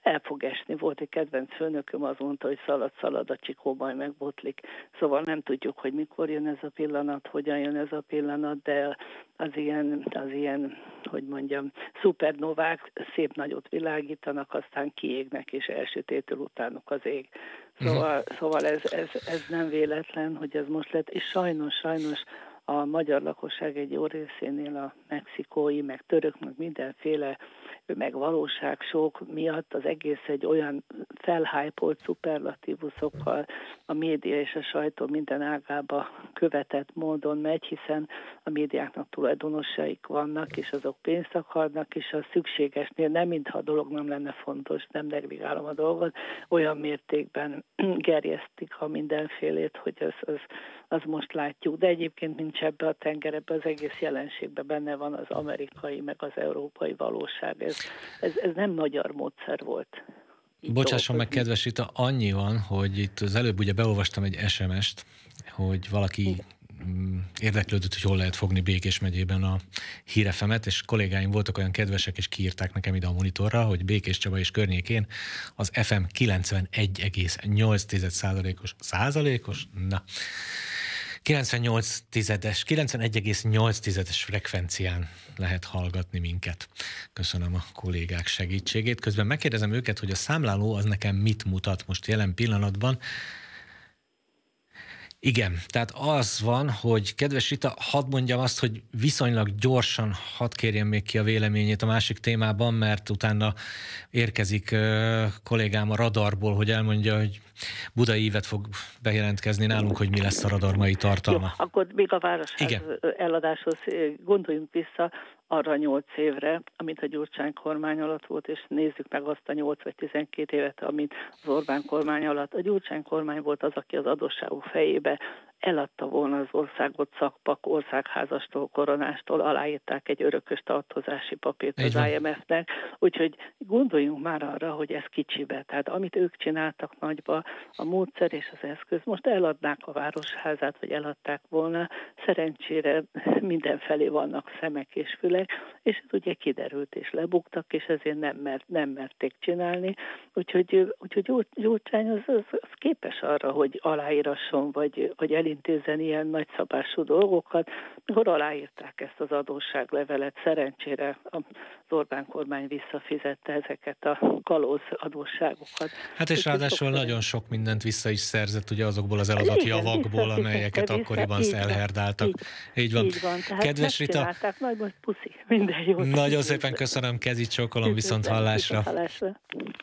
el fog esni. Volt egy kedvenc főnököm, azt mondta, hogy szalad, szalad, a csikó majd megbotlik. Szóval nem tudjuk, hogy mikor jön ez a pillanat, hogyan jön ez a pillanat, de az ilyen, az ilyen, hogy mondjam, szupernovák szép nagyot világítanak, aztán kiégnek, és elsötétül utánuk az ég. Szóval, uh-huh. szóval ez, ez, ez nem véletlen, hogy ez most lett, és sajnos, sajnos a magyar lakosság egy jó részénél a mexikói, meg török, meg mindenféle, meg valóságsók miatt az egész egy olyan felhájpolt szuperlatívuszokkal a média és a sajtó minden ágába követett módon megy, hiszen a médiáknak tulajdonosaik vannak, és azok pénzt akarnak, és a szükségesnél nem, mintha a dolog nem lenne fontos, nem negligálom a dolgot, olyan mértékben gerjesztik a mindenfélét, hogy az, az, az most látjuk. De egyébként nincs ebbe a tengerebbe, az egész jelenségben benne van az amerikai, meg az európai valóság. Ez, ez, ez nem magyar módszer volt. Bocsásson meg, kedves Rita, annyi van, hogy itt az előbb ugye beolvastam egy es em est, hogy valaki érdeklődött, hogy hol lehet fogni Békés megyében a Hír ef emet, és kollégáim voltak olyan kedvesek, és kiírták nekem ide a monitorra, hogy Békés Csaba és környékén az ef em kilencvenegy egész nyolc százalékos százalékos? Na. kilencvennyolc tizedes, kilencvenegy egész nyolc tizedes frekvencián lehet hallgatni minket. Köszönöm a kollégák segítségét. Közben megkérdezem őket, hogy a számláló az nekem mit mutat most jelen pillanatban. Igen, tehát az van, hogy kedves Rita, hadd mondjam azt, hogy viszonylag gyorsan hadd kérjem még ki a véleményét a másik témában, mert utána érkezik uh, kollégám a radarból, hogy elmondja, hogy Budai Ívet fog bejelentkezni nálunk, hogy mi lesz a radar mai tartalma. Jó, akkor még a Városház Igen. eladáshoz gondoljunk vissza arra nyolc évre, amit a Gyurcsány kormány alatt volt, és nézzük meg azt a nyolc vagy tizenkét évet, amit az Orbán kormány alatt. A Gyurcsány kormány volt az, aki az adósságok fejébe eladta volna az országot szakpak, országházastól, koronástól, aláírták egy örökös tartozási papírt az i em ef-nek, úgyhogy gondoljunk már arra, hogy ez kicsibe. Tehát amit ők csináltak nagyba, a módszer és az eszköz, most eladnák a Városházát, vagy eladták volna, szerencsére mindenfelé vannak szemek és fülek, és ez ugye kiderült, és lebuktak, és ezért nem, mert, nem merték csinálni, úgyhogy, úgyhogy Gyurcsány az, az, az képes arra, hogy aláírasson, vagy, vagy elintézzen ilyen nagyszabású dolgokat, mikor aláírták ezt az adósságlevelet, szerencsére az Orbán kormány visszafizette ezeket a kalóz adósságokat. Hát és ráadásul nagyon sok mindent vissza is szerzett ugye azokból az eladott igen, javakból, vissza, amelyeket vissza, akkoriban vissza, elherdáltak. Így, így van. Így van. Kedves Rita, nagy most puszi, minden jó. Nagyon szépen köszönöm, kezit csókolom, viszont hallásra. hallásra.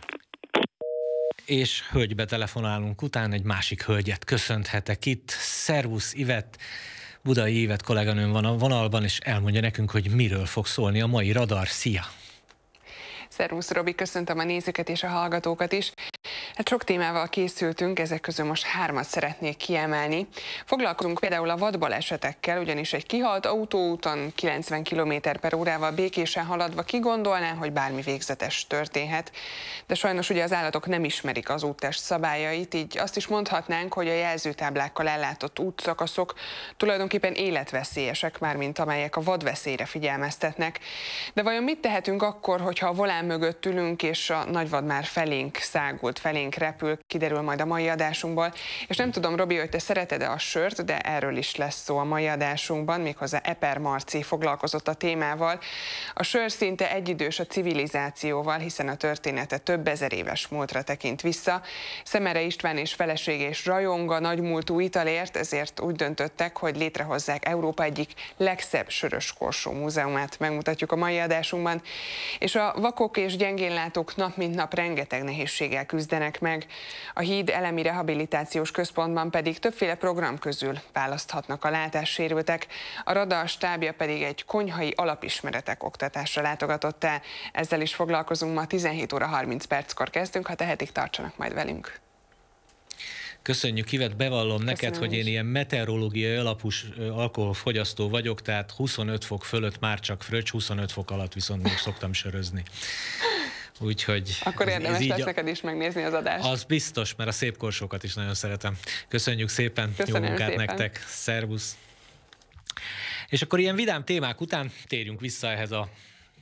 És hölgybe telefonálunk után egy másik hölgyet köszönhetek itt. Szervusz Ivett, Budai Ivett kolléganőm van a vonalban, és elmondja nekünk, hogy miről fog szólni a mai radar. Szia! Szervusz Robi, köszöntöm a nézőket és a hallgatókat is. Hát sok témával készültünk, ezek közül most hármat szeretnék kiemelni. Foglalkozunk például a vadbalesetekkel, ugyanis egy kihalt autóúton kilencven kilométer per órával békésen haladva kigondolná, hogy bármi végzetes történhet. De sajnos ugye az állatok nem ismerik az úttest szabályait, így azt is mondhatnánk, hogy a jelzőtáblákkal ellátott útszakaszok tulajdonképpen életveszélyesek, mármint amelyek a vadveszélyre figyelmeztetnek. De vajon mit tehetünk akkor, hogyha a volán mögött ülünk, és a nagyvad már felénk szágult, felénk repül, kiderül majd a mai adásunkból. És nem tudom, Robi, hogy te szereted-e a sört, de erről is lesz szó a mai adásunkban, méghozzá Eper Marci foglalkozott a témával. A sör szinte egyidős a civilizációval, hiszen a története több ezer éves múltra tekint vissza. Szemere István és felesége is rajong a nagymúltú italért, ezért úgy döntöttek, hogy létrehozzák Európa egyik legszebb sörös korsó múzeumát, megmutatjuk a mai adásunkban. És a vakok és gyengénlátók nap mint nap rengeteg nehézséggel küzdenek meg. A Híd Elemi Rehabilitációs Központban pedig többféle program közül választhatnak a látássérültek. A radar stábja pedig egy konyhai alapismeretek oktatásra látogatott el. Ezzel is foglalkozunk ma, tizenhét óra harminc perckor kezdünk, ha tehetik, tartsanak majd velünk. Köszönjük, Ivett, bevallom neked, Köszönöm hogy én ilyen meteorológiai alapús alkoholfogyasztó vagyok, tehát huszonöt fok fölött már csak fröccs, huszonöt fok alatt viszont még szoktam sörözni. Úgyhogy akkor ez, érdemes ez lesz a... neked is megnézni az adást. Az biztos, mert a szép korsókat is nagyon szeretem. Köszönjük szépen, Köszönöm jó munkát szépen. Nektek, szervusz! És akkor ilyen vidám témák után térjünk vissza ehhez a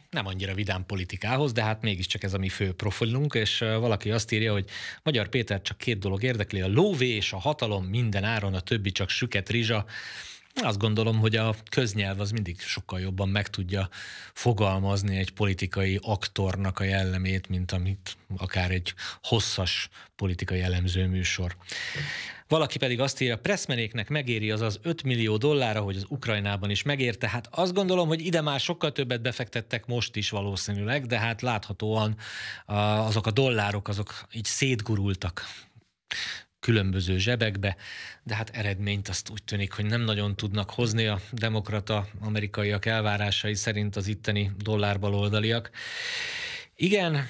nem annyira vidám politikához, de hát mégiscsak ez a mi fő profilunk, és valaki azt írja, hogy Magyar Péter csak két dolog érdekli, a lóvé és a hatalom minden áron, a többi csak süket rizsa. Azt gondolom, hogy a köznyelv az mindig sokkal jobban meg tudja fogalmazni egy politikai aktornak a jellemét, mint amit akár egy hosszas politikai elemző műsor. Valaki pedig azt írja, Pressmanéknek megéri az az öt millió dollár, hogy az Ukrajnában is megérte. Hát azt gondolom, hogy ide már sokkal többet befektettek most is valószínűleg, de hát láthatóan azok a dollárok, azok így szétgurultak különböző zsebekbe, de hát eredményt azt úgy tűnik, hogy nem nagyon tudnak hozni a demokrata amerikaiak elvárásai szerint az itteni dollárbaloldaliak. Igen,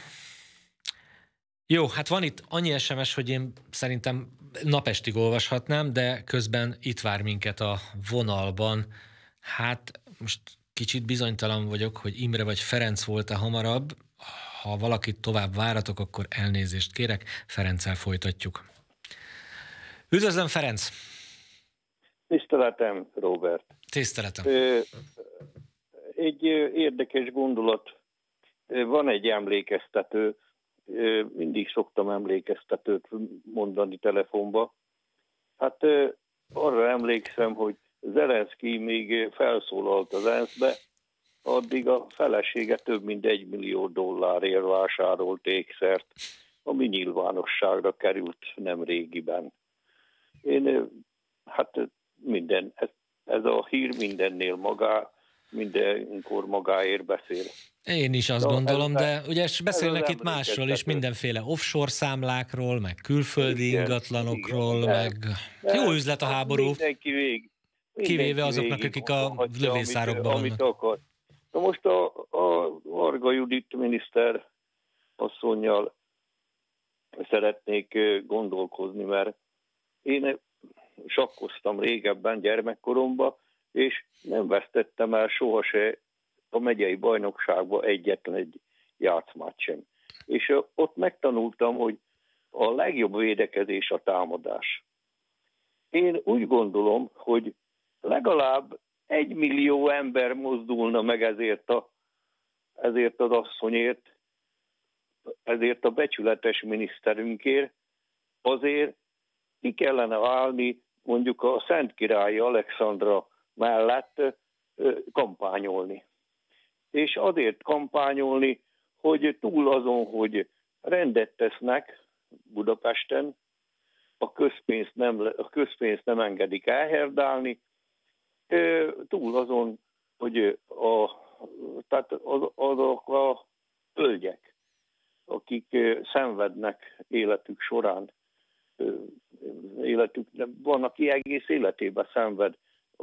jó, hát van itt annyi es em es, hogy én szerintem napestig olvashatnám, de közben itt vár minket a vonalban. Hát most kicsit bizonytalan vagyok, hogy Imre vagy Ferenc volt-e hamarabb. Ha valakit tovább váratok, akkor elnézést kérek. Ferenccel folytatjuk. Üdvözlöm, Ferenc! Tiszteletem, Róbert! Tiszteletem! Egy érdekes gondolat. Van egy emlékeztető, mindig szoktam emlékeztetőt mondani telefonba. Hát arra emlékszem, hogy Zelenszky még felszólalt az ENSZ-be, addig a felesége több mint egy millió dollárért vásárolt ékszert, ami nyilvánosságra került nem régiben. Én, hát minden, ez, ez a hír mindennél magá, mindenkor magáért beszél. Én is azt Na, gondolom, ez, de ugye beszélnek itt másról is, mindenféle offshore számlákról, meg külföldi igen, ingatlanokról, igen, meg nem, jó üzlet a háború. Mindenki vég. Mindenki kivéve azoknak, akik a lövészárokban amit, amit akar. Na most a, a Varga Judit miniszter asszonnyal szeretnék gondolkozni, mert én sakkoztam régebben gyermekkoromban, és nem vesztettem el sohasem a megyei bajnokságban egyetlen egy játszmát sem. És ott megtanultam, hogy a legjobb védekezés a támadás. Én úgy gondolom, hogy legalább egy millió ember mozdulna meg ezért, a, ezért az asszonyért, ezért a becsületes miniszterünkért, azért ki kellene állni mondjuk a Szentkirályi Alexandra mellett kampányolni. És azért kampányolni, hogy túl azon, hogy rendet tesznek Budapesten, a közpénzt nem, a közpénzt nem engedik elherdálni, túl azon, hogy a, tehát az, azok a hölgyek, akik szenvednek életük során, életük, van, aki egész életében szenved a,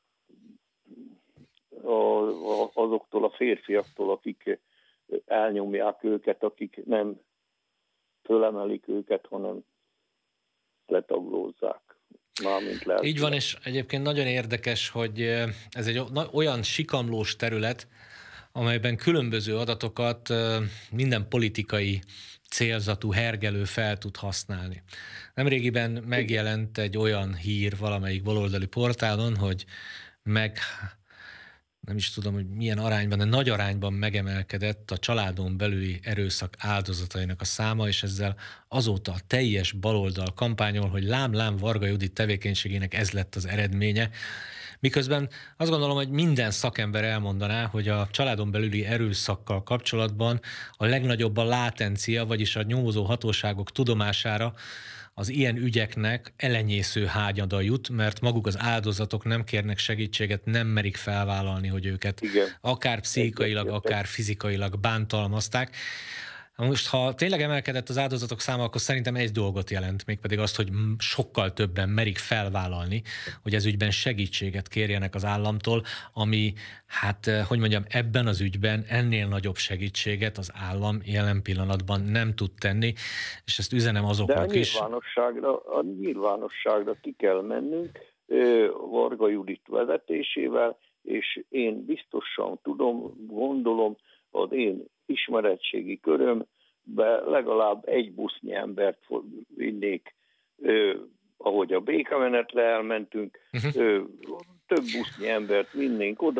a, a, azoktól a férfiaktól, akik elnyomják őket, akik nem fölemelik őket, hanem letaglózzák. Így van, és egyébként nagyon érdekes, hogy ez egy olyan sikamlós terület, amelyben különböző adatokat minden politikai célzatú hergelő fel tud használni. Nemrégiben megjelent egy olyan hír valamelyik baloldali portálon, hogy meg, nem is tudom, hogy milyen arányban, de nagy arányban megemelkedett a családon belüli erőszak áldozatainak a száma, és ezzel azóta a teljes baloldal kampányol, hogy lám-lám Varga Judit tevékenységének ez lett az eredménye. Miközben azt gondolom, hogy minden szakember elmondaná, hogy a családon belüli erőszakkal kapcsolatban a legnagyobb a látencia, vagyis a nyomozó hatóságok tudomására az ilyen ügyeknek elenyésző hányada jut, mert maguk az áldozatok nem kérnek segítséget, nem merik felvállalni, hogy őket igen, akár pszichikailag, akár fizikailag bántalmazták. Most, ha tényleg emelkedett az áldozatok száma, akkor szerintem egy dolgot jelent, mégpedig azt, hogy sokkal többen merik felvállalni, hogy ez ügyben segítséget kérjenek az államtól, ami, hát, hogy mondjam, ebben az ügyben ennél nagyobb segítséget az állam jelen pillanatban nem tud tenni, és ezt üzenem azoknak De a is. nyilvánosságra, a nyilvánosságra ki kell mennünk Varga Judit vezetésével, és én biztosan tudom, gondolom, az én ismeretségi körömbe legalább egy busznyi embert vinnék, ö, ahogy a békamenetre elmentünk, uh-huh. ö, több busznyi embert vinnénk oda,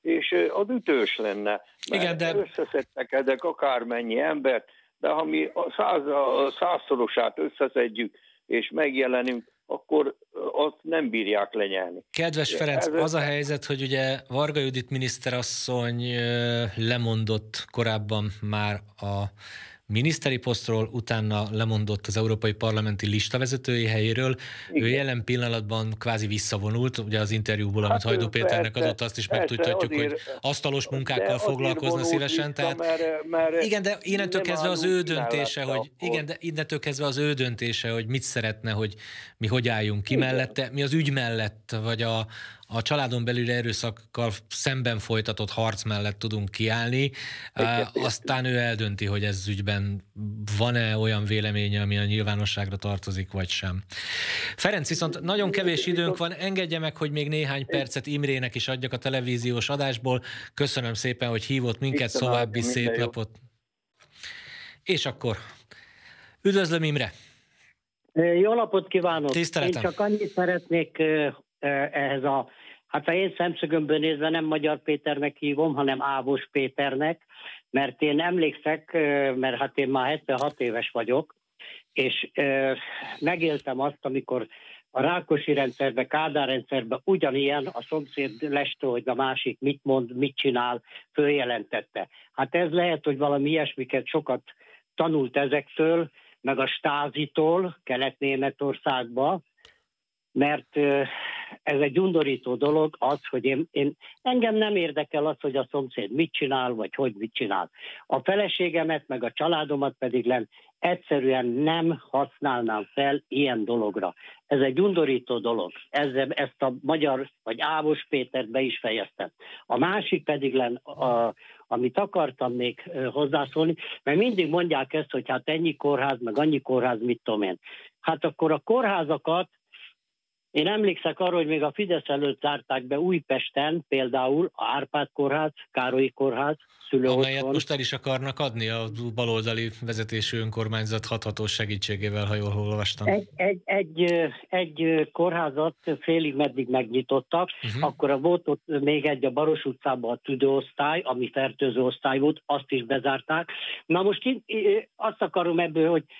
és az ütős lenne. Igen, de... Összeszedtek ezek akármennyi embert, de ha mi a, száz, a százszorosát összeszedjük, és megjelenünk, akkor azt nem bírják lenyelni. Kedves Ferenc, Ez az a helyzet, hogy ugye Varga Judit miniszterasszony lemondott korábban már a miniszteri posztról, utána lemondott az Európai Parlamenti listavezetői helyéről. Igen. Ő jelen pillanatban kvázi visszavonult, ugye az interjúból, amit hát Hajdú Péternek persze, adott, azt is megtudhatjuk, hogy asztalos munkákkal foglalkozna szívesen. Tehát, mert, mert igen, de innentől kezdve az ő döntése, hogy igen, de innentől kezdve az ő döntése, hogy mit szeretne, hogy mi hogy álljunk ki igen. mellette, mi az ügy mellett, vagy a a családon belüli erőszakkal szemben folytatott harc mellett tudunk kiállni, aztán ő eldönti, hogy ez ügyben van-e olyan véleménye, ami a nyilvánosságra tartozik, vagy sem. Ferenc, viszont nagyon kevés időnk van, engedje meg, hogy még néhány percet Imrének is adjak a televíziós adásból. Köszönöm szépen, hogy hívott minket, szóvábbi szép napot. És akkor üdvözlöm, Imre! Jó napot kívánok! Tiszteletem. Én csak annyit szeretnék ehhez a, hát a én szemszögömből nézve nem Magyar Péternek hívom, hanem Ávos Péternek, mert én emlékszek, mert hát én már hetvenhat éves vagyok, és megéltem azt, amikor a Rákosi rendszerben, Kádár rendszerben ugyanilyen a szomszéd leste, hogy a másik mit mond, mit csinál, följelentette. Hát ez lehet, hogy valami ilyesmiket sokat tanult ezektől, meg a Stázitól, Kelet-Németországba, mert ez egy undorító dolog az, hogy én, én, engem nem érdekel az, hogy a szomszéd mit csinál, vagy hogy mit csinál. A feleségemet, meg a családomat pedig nem, egyszerűen nem használnám fel ilyen dologra. Ez egy undorító dolog. Ezzel, ezt a magyar, vagy Ávos Pétert be is fejeztem. A másik pedig len, a, amit akartam még hozzászólni, mert mindig mondják ezt, hogy hát ennyi kórház, meg annyi kórház, mit tudom én. Hát akkor a kórházakat, én emlékszek arra, hogy még a Fidesz előtt zárták be Újpesten, például a Árpád kórház, Károlyi kórház, szülőotthon. Amelyet most el is akarnak adni a baloldali vezetésű önkormányzat hathatós segítségével, ha jól olvastam. Egy, egy, egy, egy kórházat félig meddig megnyitottak, uh-huh. akkor volt ott még egy a Baros utcában a tüdőosztály, ami fertőző osztály volt, azt is bezárták. Na most én, én azt akarom ebből, hogy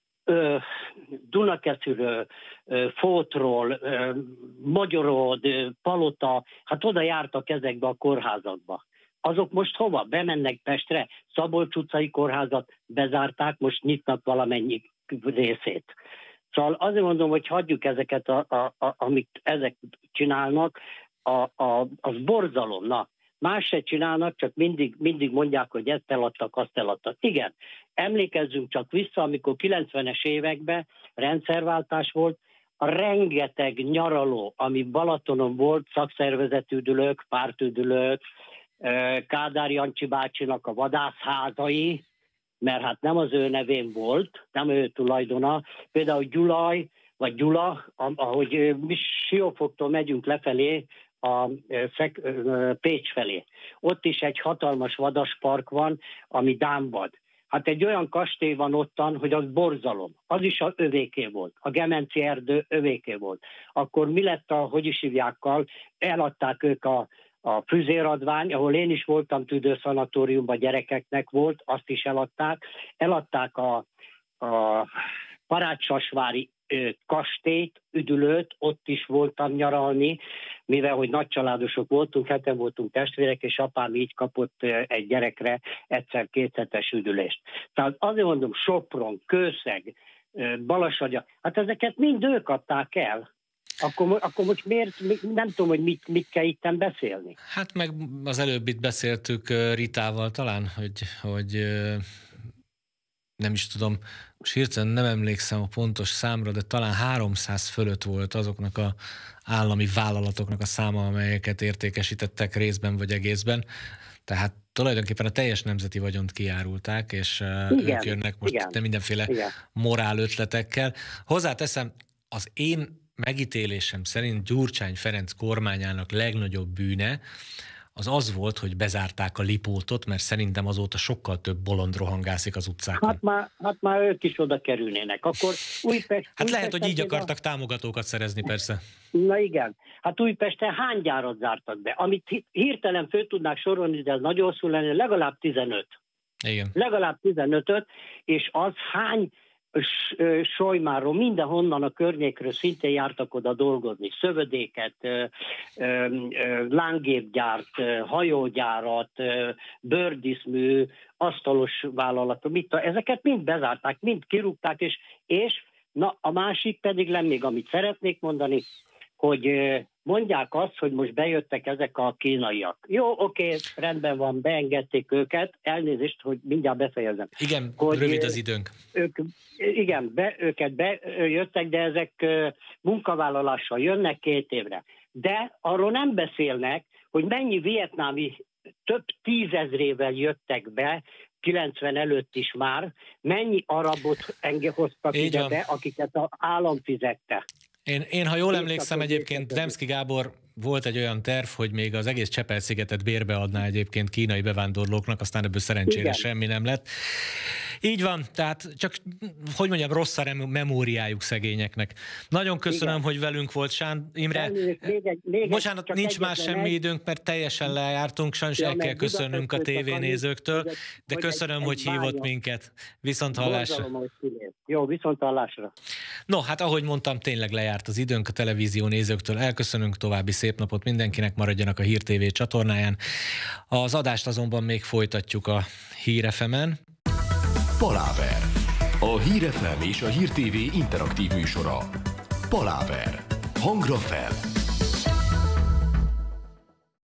Dunakeszűről, Fótról, Magyaród, Palota, hát oda jártak ezekbe a kórházakba. Azok most hova? Bemennek Pestre? Szabolcs utcai kórházat bezárták, most nyitnak valamennyi részét. Szóval azért mondom, hogy hagyjuk ezeket, a, a, a, amit ezek csinálnak, a, a, az borzalom. Na, más se csinálnak, csak mindig, mindig mondják, hogy ezt eladtak, azt eladtak. Igen, emlékezzünk csak vissza, amikor kilencvenes években rendszerváltás volt, a rengeteg nyaraló, ami Balatonon volt, szakszervezetüdülők, pártüdülők, Kádár Jancsi bácsinak a vadászházai, mert hát nem az ő nevén volt, nem ő tulajdona. Például Gyulaj, vagy Gyula, ahogy mi Siófoktól megyünk lefelé, a Pécs felé. Ott is egy hatalmas vadaspark van, ami dámvad. Hát egy olyan kastély van ottan, hogy az borzalom. Az is az övéké volt. A Gemenci erdő övéké volt. Akkor mi lett a, hogy is hívjákkal? Eladták ők a, a füzéradvány, ahol én is voltam tüdőszanatóriumban, gyerekeknek volt, azt is eladták. Eladták a, a Parácssasvári kastélyt, üdülőt, ott is voltam nyaralni, mivel hogy nagycsaládosok voltunk, heten voltunk testvérek, és apám így kapott egy gyerekre egyszer kétszetes üdülést. Tehát azért mondom, Sopron, Kőszeg, Balassagyar, hát ezeket mind ők adták el. Akkor, akkor most miért, nem tudom, hogy mit, mit kell itten beszélni. Hát meg az előbb itt beszéltük Ritával talán, hogy, hogy nem is tudom, most hirtelen nem emlékszem a pontos számra, de talán háromszáz fölött volt azoknak az állami vállalatoknak a száma, amelyeket értékesítettek részben vagy egészben. Tehát tulajdonképpen a teljes nemzeti vagyont kijárulták, és igen, ők jönnek most igen, mindenféle igen. morál ötletekkel. Hozzáteszem, az én megítélésem szerint Gyurcsány Ferenc kormányának legnagyobb bűne az az volt, hogy bezárták a Lipótot, mert szerintem azóta sokkal több bolond rohangászik az utcákon. Hát már, hát már ők is oda kerülnének. Akkor Újpest, hát lehet, hogy így a... akartak támogatókat szerezni, persze. Na igen. Hát Újpesten hány gyárat zártak be? Amit hirtelen föl tudnák sorolni, de ez nagyon hosszú lenne, legalább tizenöt. Igen. Legalább tizenötöt, és az hány Solymáról, mindenhonnan a környékről szintén jártak oda dolgozni. Szövedéket, lángépgyárt, hajógyárat, bőrdíszmű, asztalos vállalatot, mit, ezeket mind bezárták, mind kirúgták, és, és na, a másik pedig nem még, amit szeretnék mondani, hogy mondják azt, hogy most bejöttek ezek a kínaiak. Jó, oké, rendben van, beengedték őket, elnézést, hogy mindjárt befejezem. Igen, hogy rövid az időnk. Ők, igen, be, őket bejöttek, de ezek munkavállalással jönnek két évre. De arról nem beszélnek, hogy mennyi vietnámi több tízezrével jöttek be, kilencven előtt is már, mennyi arabot enge hoztak Így ide van. be, akiket az állam fizette. Én, én, ha jól emlékszem, egyébként Demszky Gábor volt egy olyan terv, hogy még az egész Csepel-szigetet bérbe adná egyébként kínai bevándorlóknak, aztán ebből szerencsére Igen. semmi nem lett. Így van, tehát csak, hogy mondjam, rossz a memóriájuk szegényeknek. Nagyon köszönöm, Igen. hogy velünk volt, Sán Imre. Még egy, még Bocsánat, nincs már semmi egy... időnk, mert teljesen lejártunk, sajnos ja, el kell köszönnünk a tévénézőktől, de köszönöm, hogy hívott minket. Viszont hallásra. Jó, viszont hallásra. No, hát ahogy mondtam, tényleg lejárt az időnk, a televízió nézőktől elköszönünk, további szép napot mindenkinek, maradjanak a Hír té vé csatornáján. Az adást azonban még folytatjuk a Hír ef emen. Paláver. A Hír ef em és a Hír té vé interaktív műsora. Paláver. Hangra fel!